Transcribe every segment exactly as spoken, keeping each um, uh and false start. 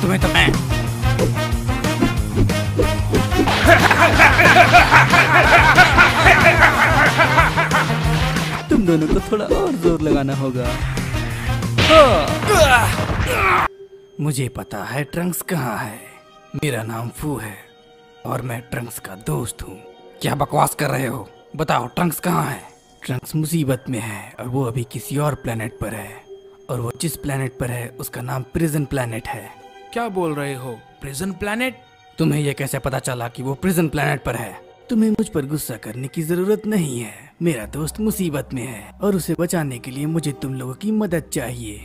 तुम्हें तो मैं। तुम दोनों को थोड़ा और जोर लगाना होगा। मुझे पता है ट्रंक्स कहाँ है। मेरा नाम फू है और मैं ट्रंक्स का दोस्त हूँ। क्या बकवास कर रहे हो? बताओ ट्रंक्स कहाँ है? ट्रंक्स मुसीबत में है और वो अभी किसी और प्लेनेट पर है, और वो जिस प्लेनेट पर है उसका नाम प्रिजन प्लेनेट है। क्या बोल रहे हो? Prison planet? तुम्हें ये कैसे पता चला कि वो प्रिजन प्लेनेट पर है? तुम्हें मुझ पर गुस्सा करने की जरूरत नहीं है। मेरा दोस्त मुसीबत में है और उसे बचाने के लिए मुझे तुम लोगों की मदद चाहिए।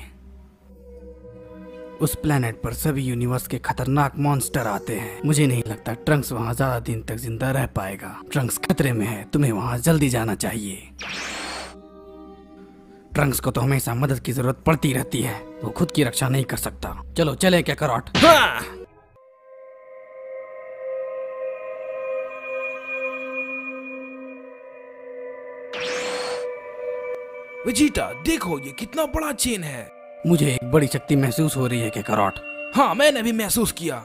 उस प्लेनेट पर सभी यूनिवर्स के खतरनाक मॉन्स्टर आते हैं। मुझे नहीं लगता ट्रंक्स वहाँ ज्यादा दिन तक जिंदा रह पाएगा। ट्रंक्स खतरे में है, तुम्हें वहाँ जल्दी जाना चाहिए। ट्रंक्स को तो हमेशा मदद की जरूरत पड़ती रहती है, वो खुद की रक्षा नहीं कर सकता। चलो चले क्या करॉट। हाँ! वेजिटा, देखो ये कितना बड़ा चेन है। मुझे एक बड़ी शक्ति महसूस हो रही है क्या करॉट। हाँ, मैंने भी महसूस किया।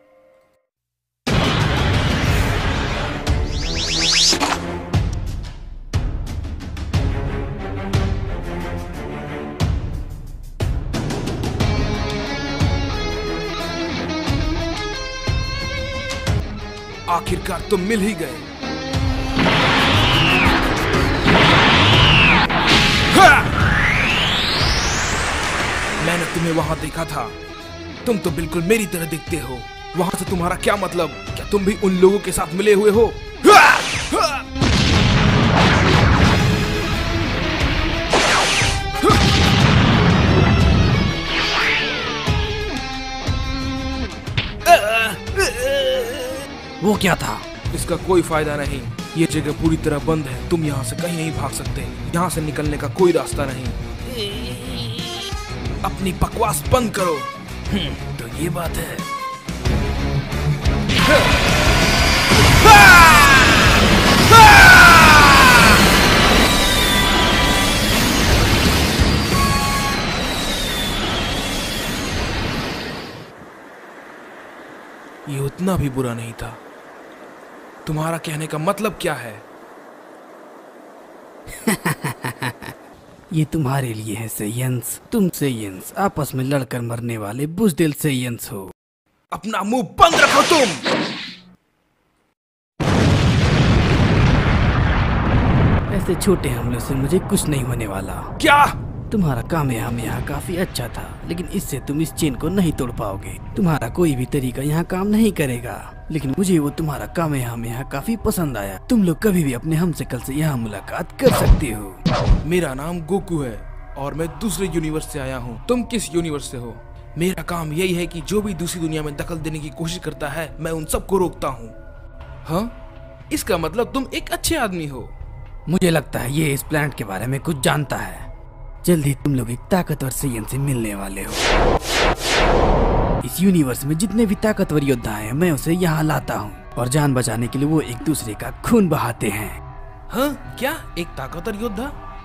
आखिरकार तुम मिल ही गए। मैंने तुम्हें वहां देखा था। तुम तो बिल्कुल मेरी तरह दिखते हो। वहां से तुम्हारा क्या मतलब? क्या तुम भी उन लोगों के साथ मिले हुए हो? वो क्या था? इसका कोई फायदा नहीं। ये जगह पूरी तरह बंद है। तुम यहाँ से कहीं नहीं भाग सकते। यहाँ से निकलने का कोई रास्ता नहीं। अपनी बकवास बंद करो। तो ये बात है। ये उतना भी बुरा नहीं था। तुम्हारा कहने का मतलब क्या है? ये तुम्हारे लिए है सेयंस। तुम सेयंस आपस में लड़कर मरने वाले बुज़दिल सेयंस हो। अपना मुंह बंद रखो तुम। ऐसे छोटे हमलों से मुझे कुछ नहीं होने वाला। क्या? तुम्हारा काम यहाँ में यहाँ काफी अच्छा था, लेकिन इससे तुम इस चेन को नहीं तोड़ पाओगे। तुम्हारा कोई भी तरीका यहाँ काम नहीं करेगा, लेकिन मुझे वो तुम्हारा काम यहाँ में यहाँ काफी पसंद आया। तुम लोग कभी भी अपने हमशक्ल से यहाँ मुलाकात कर सकते हो। मेरा नाम गोकू है और मैं दूसरे यूनिवर्स से आया हूँ। तुम किस यूनिवर्स से हो? मेरा काम यही है कि जो भी दूसरी दुनिया में दखल देने की कोशिश करता है, मैं उन सबको रोकता हूँ। हाँ, इसका मतलब तुम एक अच्छे आदमी हो। मुझे लगता है ये इस प्लैनेट के बारे में कुछ जानता है। जल्दी तुम लोग एक ताकतवर सेयन से मिलने वाले हो। इस यूनिवर्स में जितने भी ताकतवर योद्धा हैं, मैं उसे यहाँ लाता हूँ, और जान बचाने के लिए वो एक दूसरे का खून बहाते हैं। हाँ? क्या? एक ताकतवर योद्धा?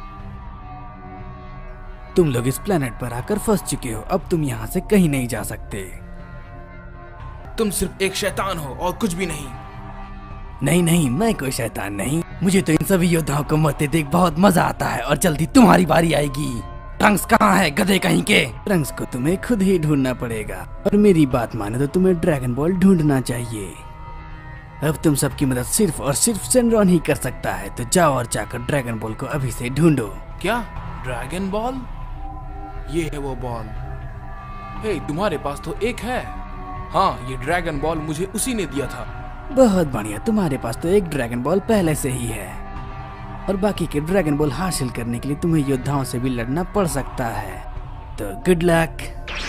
तुम लोग इस प्लेनेट पर आकर फंस चुके हो। अब तुम यहाँ से कहीं नहीं जा सकते। तुम सिर्फ एक शैतान हो और कुछ भी नहीं। नहीं नहीं, मैं कोई शैतान नहीं। मुझे तो इन सभी योद्धाओं को मरते देख बहुत मजा आता है, और जल्दी तुम्हारी बारी आएगी। ट्रंक्स कहाँ है गधे कहीं के? ट्रंक्स को तुम्हें खुद ही ढूंढना पड़ेगा, और मेरी बात माने तो तुम्हें ड्रैगन बॉल ढूंढना चाहिए। अब तुम सबकी मदद सिर्फ और सिर्फ सेनरॉन ही कर सकता है, तो जाओ और जाकर ड्रैगन बॉल को अभी से ढूंढो। क्या? Dragon ball? ये है वो बॉल। हे, तुम्हारे पास तो एक है। हाँ, ये ड्रैगन बॉल मुझे उसी ने दिया था। बहुत बढ़िया, तुम्हारे पास तो एक ड्रैगन बॉल पहले से ही है, और बाकी के ड्रैगन बॉल हासिल करने के लिए तुम्हें योद्धाओं से भी लड़ना पड़ सकता है। तो गुड लक।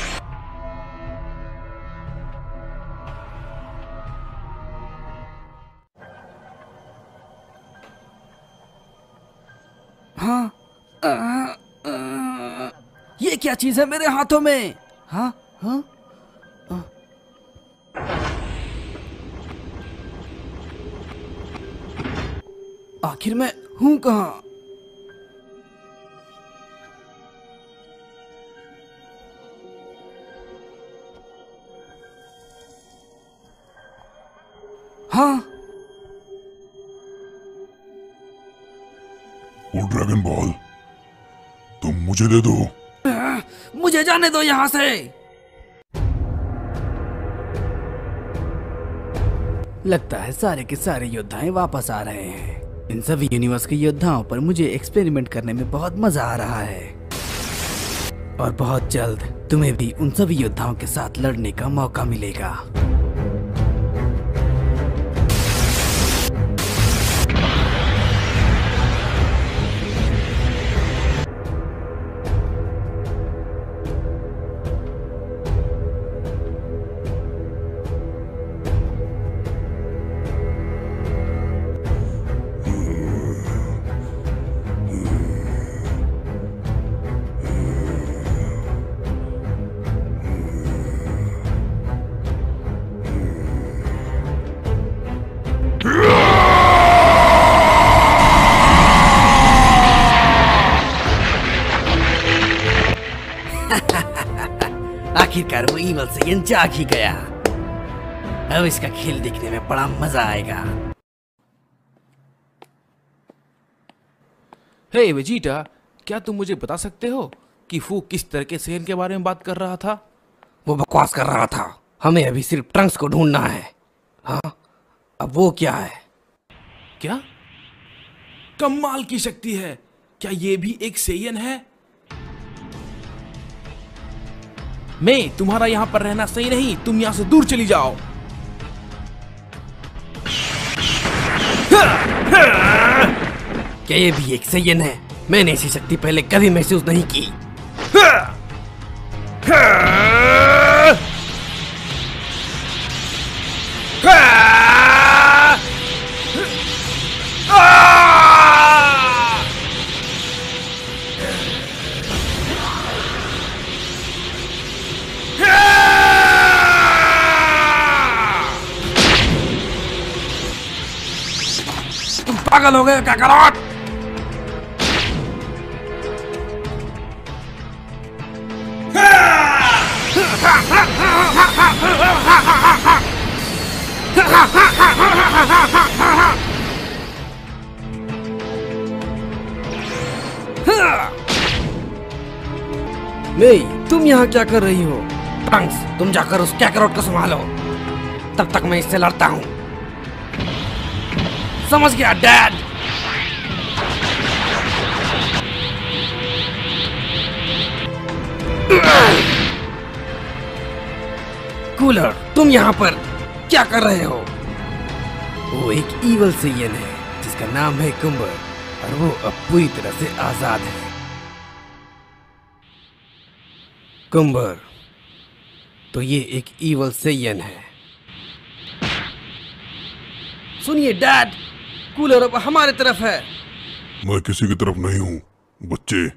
हाँ, आ, आ, ये क्या चीज है मेरे हाथों में? हाँ हाँ, आखिर मैं हूं कहाँ? हाँ, वो ड्रैगन बॉल तुम मुझे दे दो। मुझे जाने दो यहाँ से। लगता है सारे के सारे योद्धाएं वापस आ रहे हैं। इन सभी यूनिवर्स के योद्धाओं पर मुझे एक्सपेरिमेंट करने में बहुत मजा आ रहा है और बहुत जल्द तुम्हें भी उन सभी योद्धाओं के साथ लड़ने का मौका मिलेगा। आखिरकार वो ईवल सेयन जाग ही गया। अब इसका खेल देखने में बड़ा मजा आएगा। हे वेजिटा, क्या तुम मुझे बता सकते हो कि फू किस तरह के सेन के बारे में बात कर रहा था? वो बकवास कर रहा था। हमें अभी सिर्फ ट्रंक्स को ढूंढना है। हाँ, अब वो क्या है? क्या कमाल की शक्ति है! क्या ये भी एक सेयन है? मैं तुम्हारा यहां पर रहना सही नहीं, तुम यहां से दूर चली जाओ। क्या ये भी एक सेयन है? मैंने ऐसी शक्ति पहले कभी महसूस नहीं की। पागल हो गए काकरोट! नहीं, तुम यहाँ क्या कर रही हो? ट्रंक्स, तुम जाकर उस काकरोट को संभालो। तब तक मैं इससे लड़ता हूँ। समझ गया डैड? कूलर, तुम यहाँ पर क्या कर रहे हो? वो एक ईवल सेयन है जिसका नाम है कुंबर और वो अब पूरी तरह से आजाद है। कुंबर, तो ये एक ईवल सेयन है। सुनिए डैड, कूलर अब हमारे तरफ है। मैं किसी की तरफ नहीं हूँ बच्चे।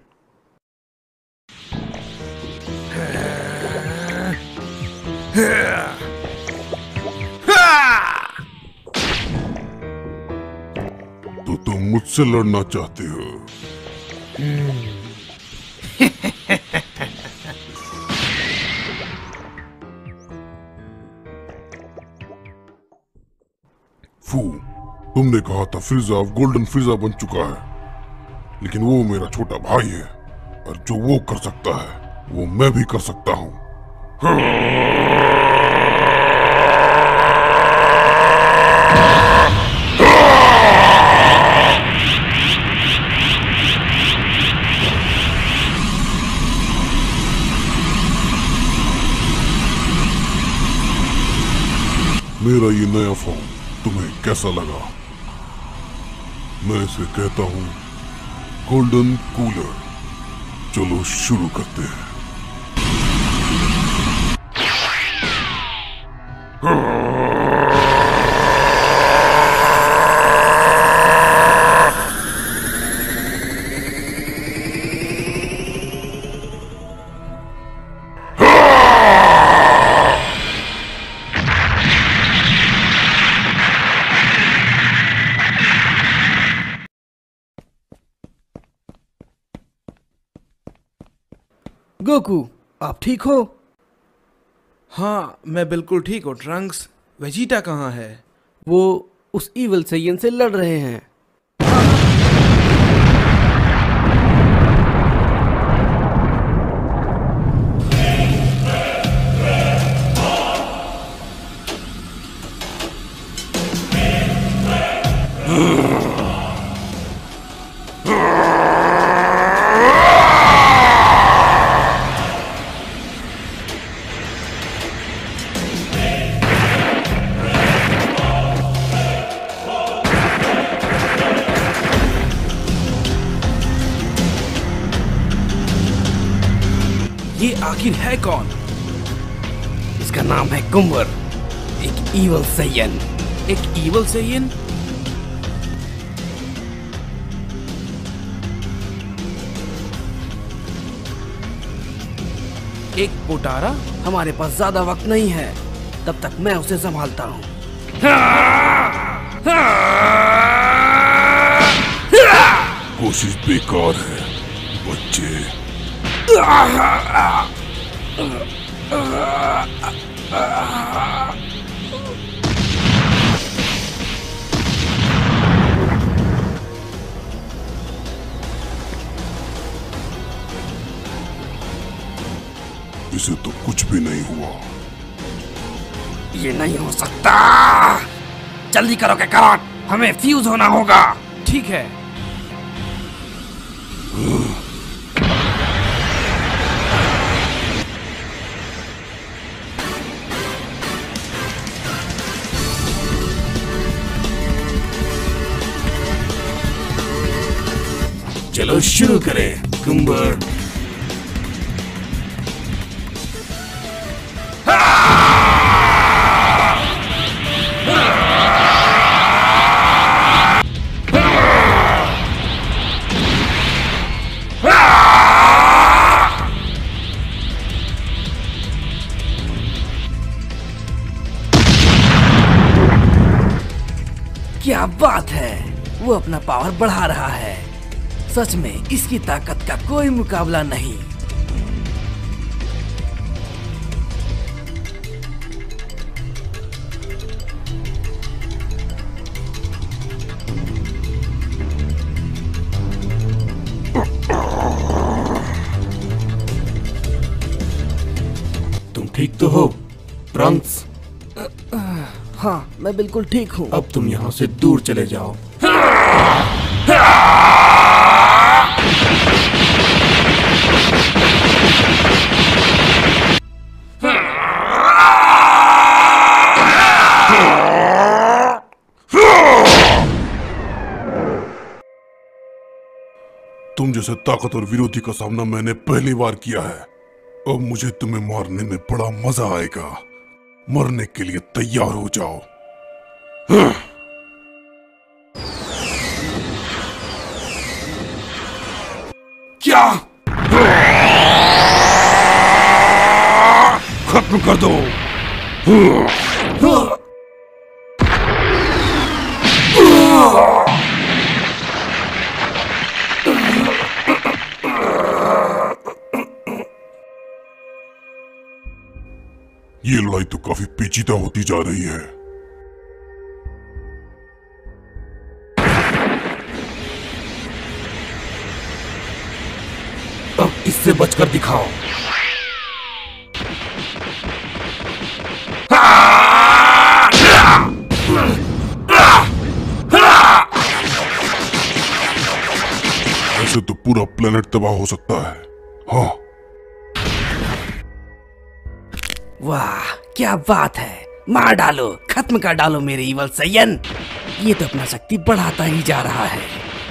तो तुम मुझसे लड़ना चाहते हो? फू, तुमने कहा था फ्रीजा अब गोल्डन फ्रीजा बन चुका है, लेकिन वो मेरा छोटा भाई है और जो वो कर सकता है वो मैं भी कर सकता हूँ। मेरा ये नया फॉर्म तुम्हें कैसा लगा? मैं इसे कहता हूँ गोल्डन कूलर। चलो शुरू करते हैं। गोकू, आप ठीक हो? हाँ, मैं बिल्कुल ठीक हूँ ट्रंक्स। वेजिटा कहाँ है? वो उस ईवल सैयन से लड़ रहे हैं। ये आखिर है कौन? इसका नाम है कुंवर, एक ईवल सैयन। एक ईवल सैयन? एक पोटारा? हमारे पास ज्यादा वक्त नहीं है, तब तक मैं उसे संभालता हूँ। कोशिश बेकार है बच्चे। इसे तो कुछ भी नहीं हुआ। ये नहीं हो सकता। जल्दी करो के कराट, हमें फ्यूज होना होगा। ठीक है। चलो शुरू करें कुंवर। क्या बात है, वो अपना पावर बढ़ा रहा है। सच में इसकी ताकत का कोई मुकाबला नहीं। तुम ठीक तो हो ट्रंक्स? हाँ, मैं बिल्कुल ठीक हूँ। अब तुम यहाँ से दूर चले जाओ। तुम जैसे ताकतवर विरोधी का सामना मैंने पहली बार किया है। अब मुझे तुम्हें मारने में बड़ा मजा आएगा। मरने के लिए तैयार हो जाओ। क्या? खत्म कर दो। ये लड़ाई तो काफी पेचीदा होती जा रही है। अब इससे बचकर दिखाओ। ऐसे तो पूरा प्लेनेट तबाह हो सकता है। हाँ, वाह, क्या बात है। मार डालो, खत्म कर डालो मेरे ईवल सैयन। ये तो अपना शक्ति बढ़ाता ही जा रहा है।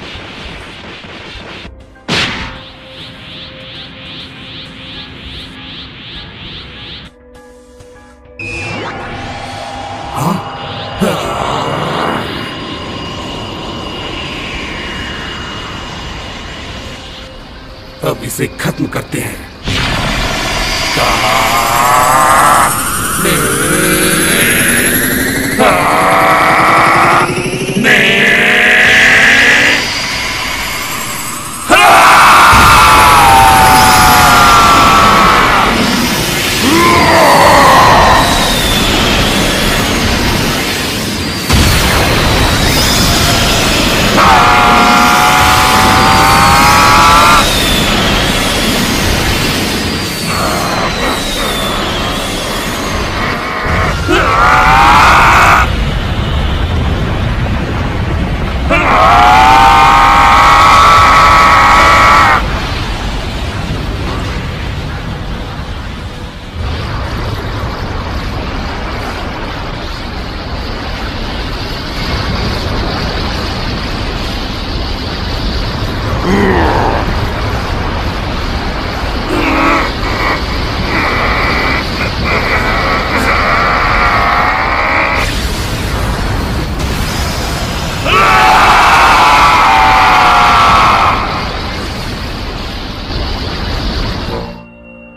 अब इसे खत्म करते हैं।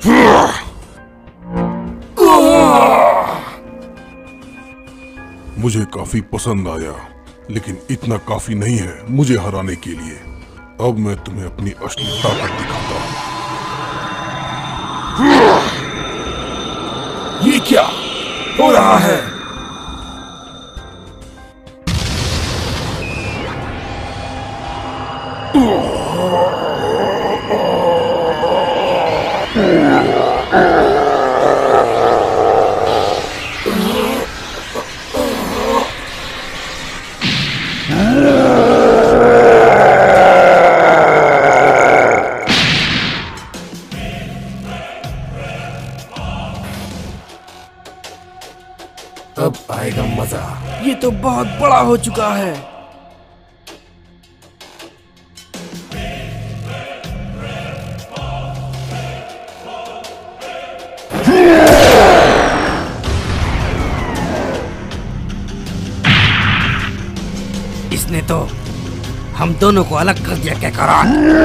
मुझे काफी पसंद आया, लेकिन इतना काफी नहीं है मुझे हराने के लिए। अब मैं तुम्हें अपनी असली ताकत दिखाता हूँ। ये क्या हो रहा है? अब आएगा मजा। ये तो बहुत बड़ा हो चुका है। इसने तो हम दोनों को अलग कर दिया। क्या करा?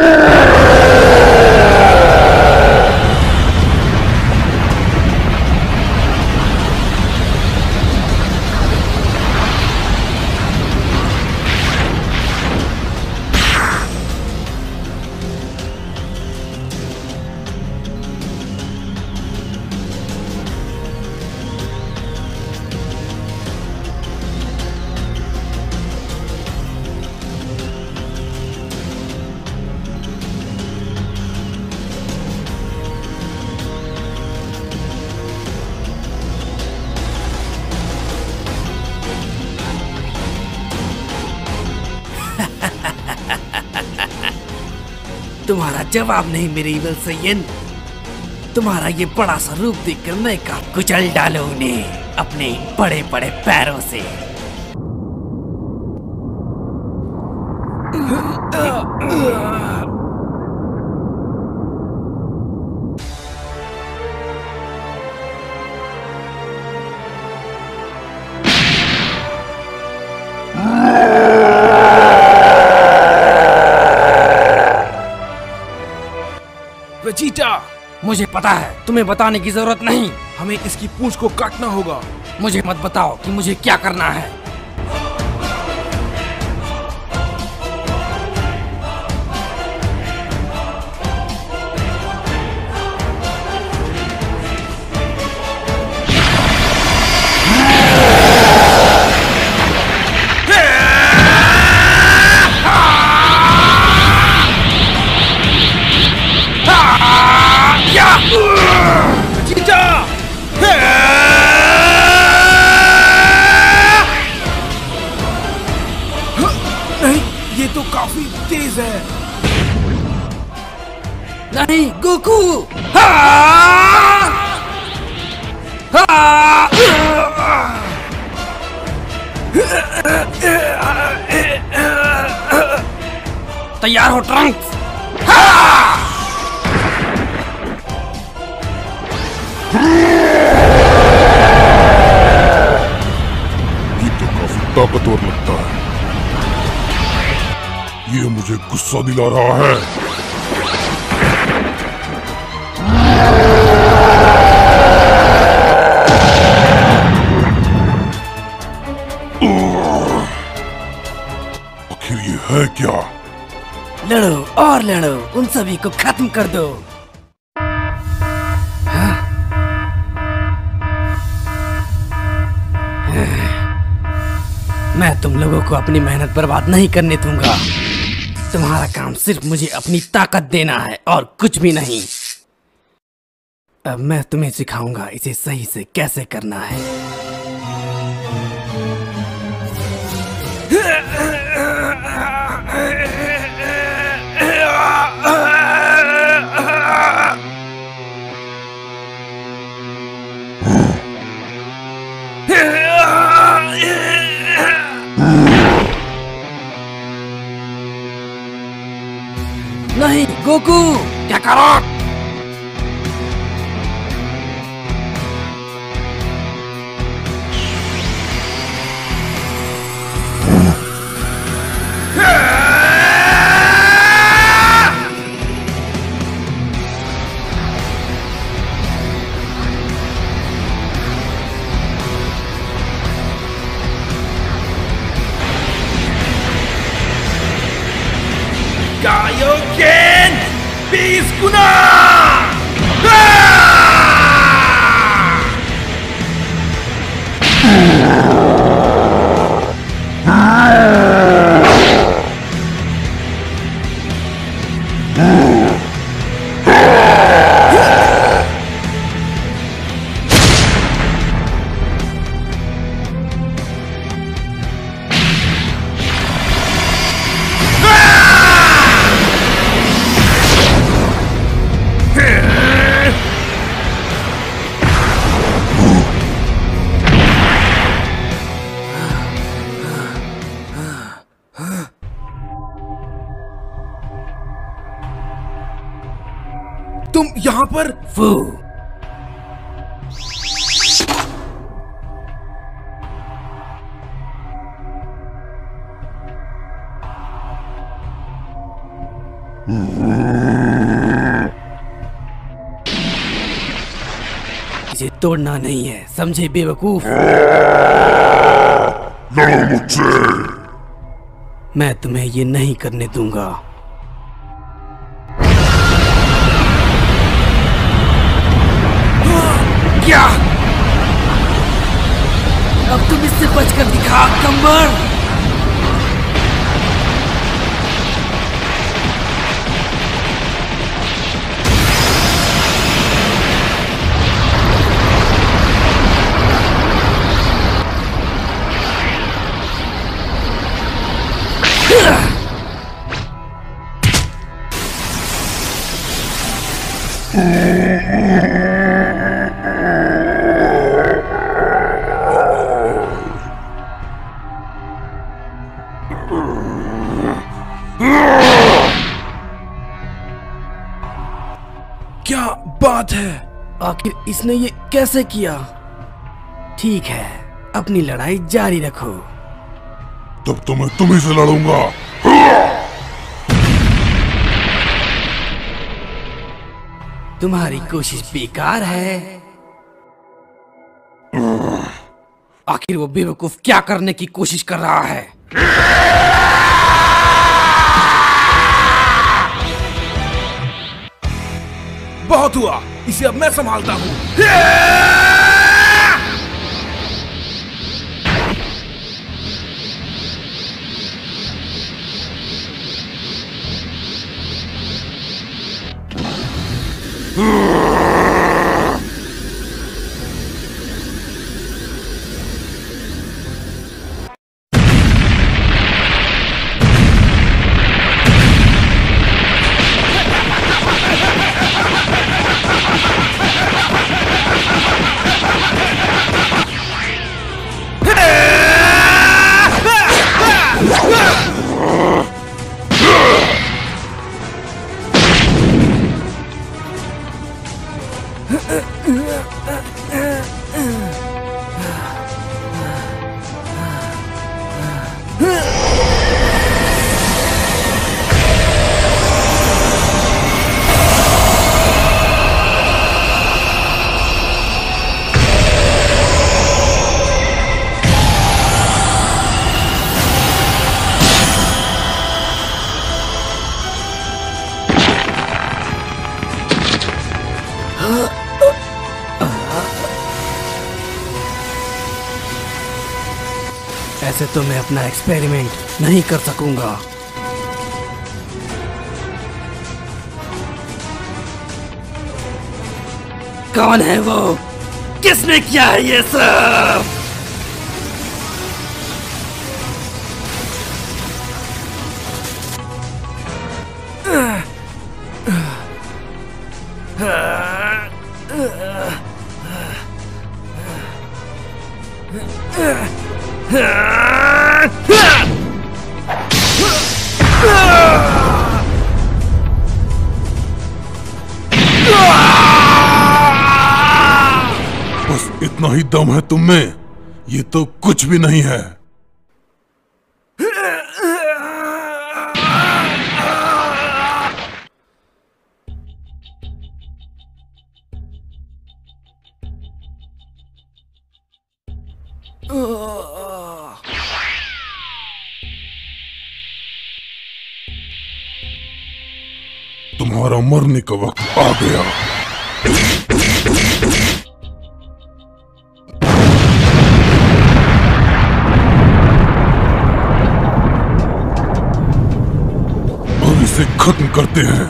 तुम्हारा जवाब नहीं मेरे इवल सैयन। तुम्हारा ये बड़ा सा रूप देखकर मैं का कुचल डालूं उन्हें अपने बड़े बड़े पैरों से। वेजिटा, मुझे पता है, तुम्हें बताने की जरूरत नहीं। हमें इसकी पूंछ को काटना होगा। मुझे मत बताओ कि मुझे क्या करना है। नहीं, ये तो काफी तेज है। नहीं गोकू। हाँ! हाँ! तैयार हो ट्रंक्स? हाँ! ये तो काफी ताकतवर लगता है। ये मुझे गुस्सा दिला रहा है। आखिर ये है क्या? लड़ो और लड़ो, उन सभी को खत्म कर दो। हाँ? मैं तुम लोगों को अपनी मेहनत बर्बाद नहीं करने दूंगा। तुम्हारा काम सिर्फ मुझे अपनी ताकत देना है और कुछ भी नहीं। अब मैं तुम्हें सिखाऊंगा इसे सही से कैसे करना है। नहीं गोकू, क्या करो? गुना। तुम यहाँ पर? फू, इसे तोड़ना नहीं है, समझे बेवकूफ? लड़ो मुझसे। मैं तुम्हें ये नहीं करने दूंगा। क्या? अब तुम इससे बचकर दिखा कंबर। क्या बात है? आखिर इसने ये कैसे किया? ठीक है, अपनी लड़ाई जारी रखो। तब तो मैं तुम्ही से लड़ूंगा। तुम्हारी कोशिश बेकार है। आखिर वो बेवकूफ क्या करने की कोशिश कर रहा है? बहुत हुआ, इसे अब मैं संभालता हूँ। ऐसे तो मैं अपना एक्सपेरिमेंट नहीं कर सकूंगा। कौन है वो? किसने किया है ये सब? बस इतना ही दम है तुम में, ये तो कुछ भी नहीं है। तुम्हारा मरने का वक्त आ गया। अब इसे खत्म करते हैं।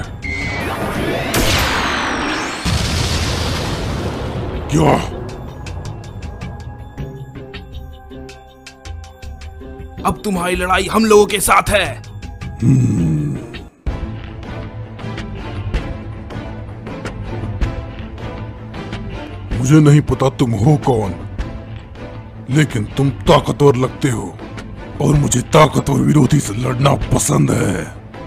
क्या? अब तुम्हारी लड़ाई हम लोगों के साथ है। मुझे नहीं पता तुम हो कौन, लेकिन तुम ताकतवर लगते हो और मुझे ताकतवर विरोधी से लड़ना पसंद है।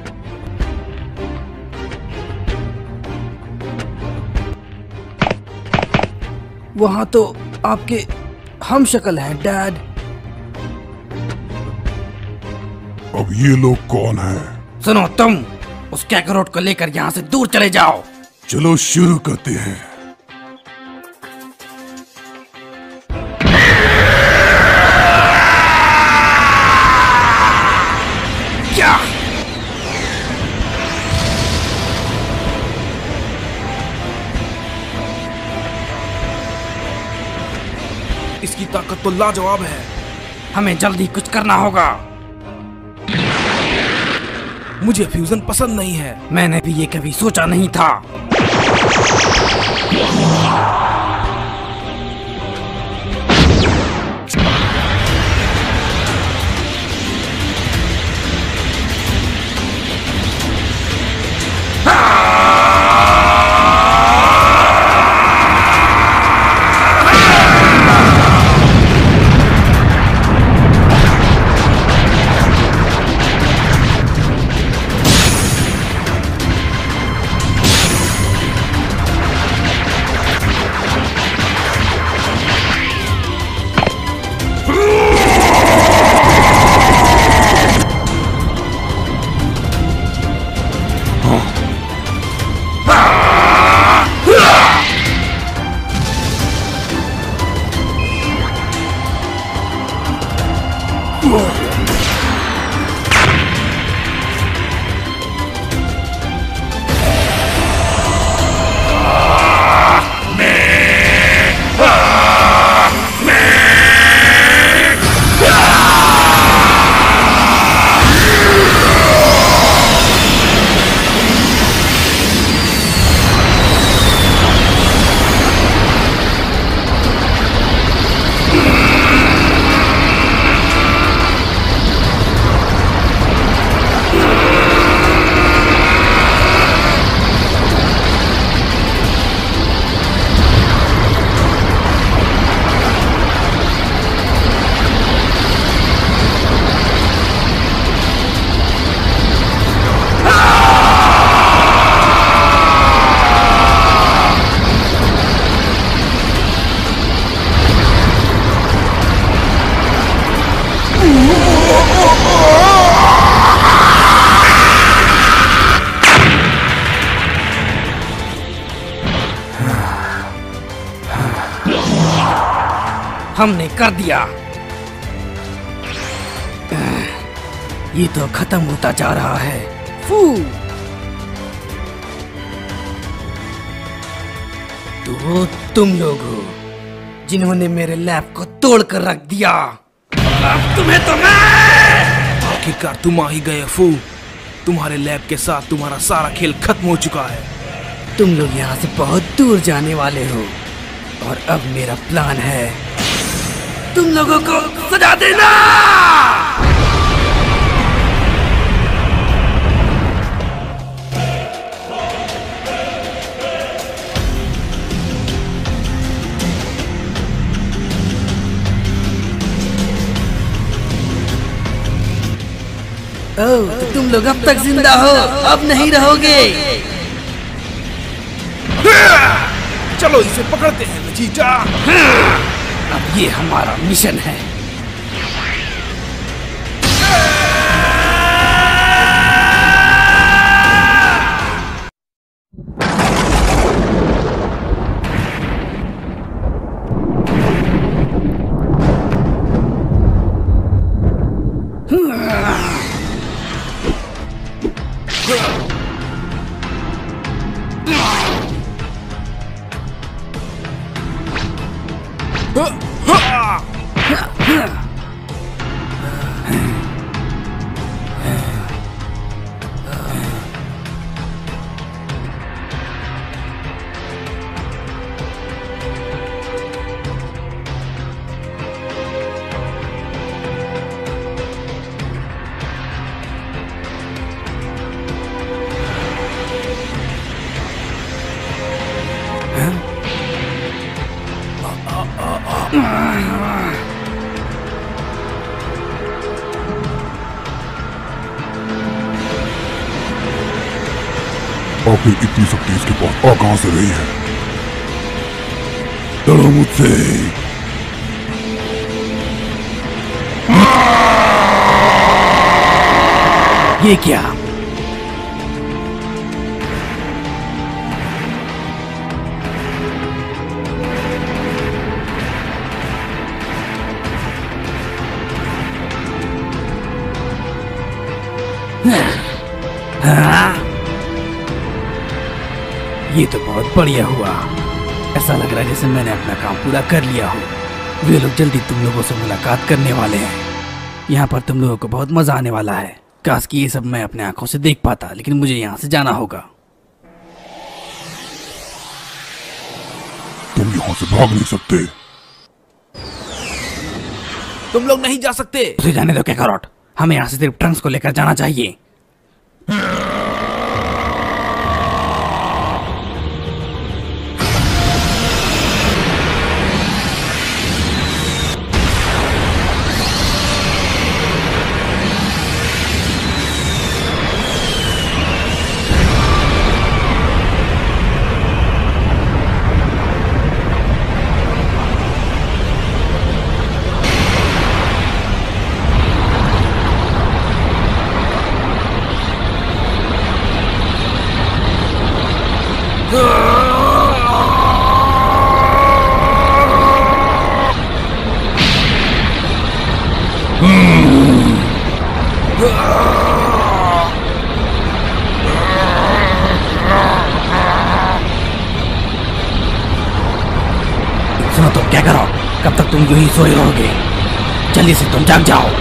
वहां तो आपके हम शक्ल हैं डैड। अब ये लोग कौन हैं? सुनो, तुम उस कैकरोट को लेकर यहाँ से दूर चले जाओ। चलो शुरू करते हैं। क्या? इसकी ताकत तो लाजवाब है। हमें जल्दी कुछ करना होगा। मुझे फ्यूजन पसंद नहीं है। मैंने भी ये कभी सोचा नहीं था। हमने कर दिया। ये तो खत्म होता जा रहा है। फू। तो तुम लोग हो जिन्होंने मेरे लैब को तोड़ कर रख दिया। अब तुम्हें तो मैं। आखिरकार तुम आ ही गए फू। तुम्हारे लैब के साथ तुम्हारा सारा खेल खत्म हो चुका है। तुम लोग यहाँ से बहुत दूर जाने वाले हो और अब मेरा प्लान है तुम लोगों को सजा देना। ओह, तो तुम लोग अब तक जिंदा हो, अब नहीं रहोगे। चलो इसे पकड़ते हैं नजीजा। अब ये हमारा मिशन है। आखिर इतनी शक्ति इसके पास आ कहां से रही है? लड़ो मुझसे। ये क्या? हाँ? ये तो बहुत बढ़िया हुआ। ऐसा लग रहा है जैसे मैंने अपना काम पूरा कर लिया हो। वे लोग जल्दी तुम लोगों से मुलाकात करने वाले हैं। यहाँ पर तुम लोगों को बहुत मजा आने वाला है। काश कि ये सब मैं अपने आंखों से देख पाता, लेकिन मुझे यहाँ से जाना होगा। तुम यहाँ से भाग नहीं सकते। तुम लोग नहीं जा सकते। उसे जाने दो कैकारोट। हमें यहाँ से सिर्फ ट्रंक्स को लेकर जाना चाहिए। सुनो तो क्या करो, कब तक तुम यूं ही सोए रहोगे? जल्दी से तुम जाग जाओ।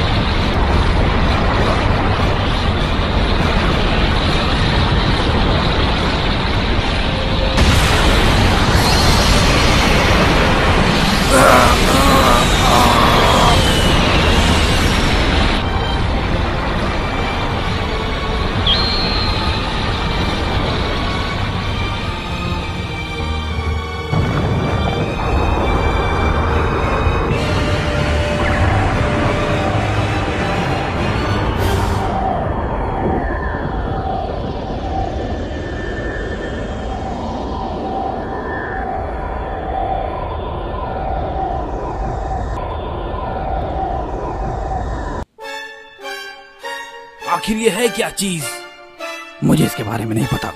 आखिर ये है क्या चीज? मुझे इसके बारे में नहीं पता।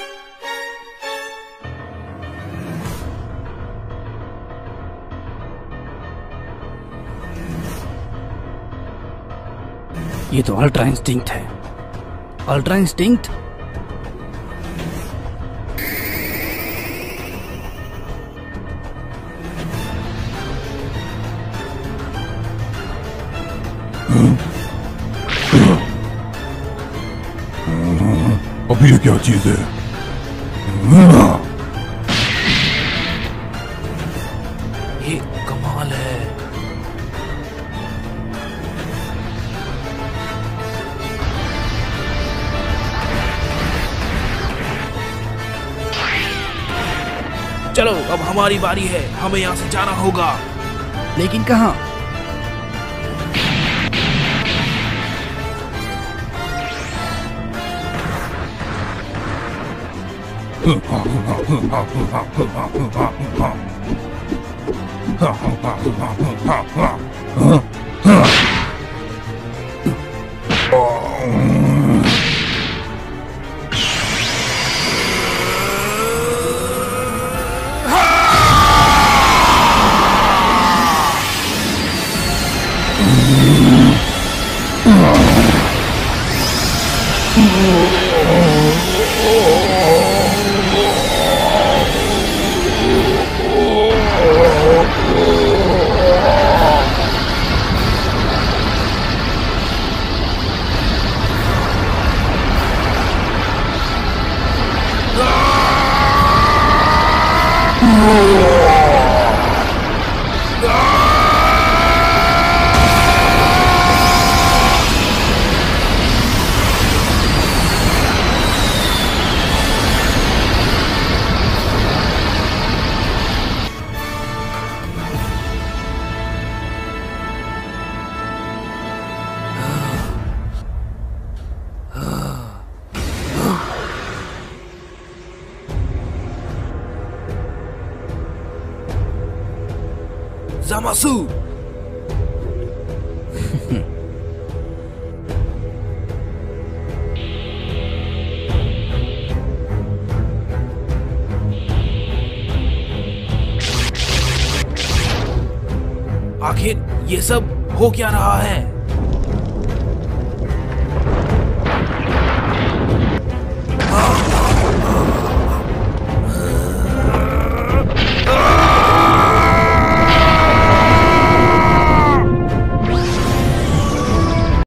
ये तो अल्ट्रा इंस्टिंक्ट है। Ultra instinct? अभी ये क्या चीज है? ये कमाल है। चलो अब हमारी बारी है, हमें यहाँ से जाना होगा। लेकिन कहाँ? Oh Zamasu! आखिर ये सब हो क्या रहा है? हाँ।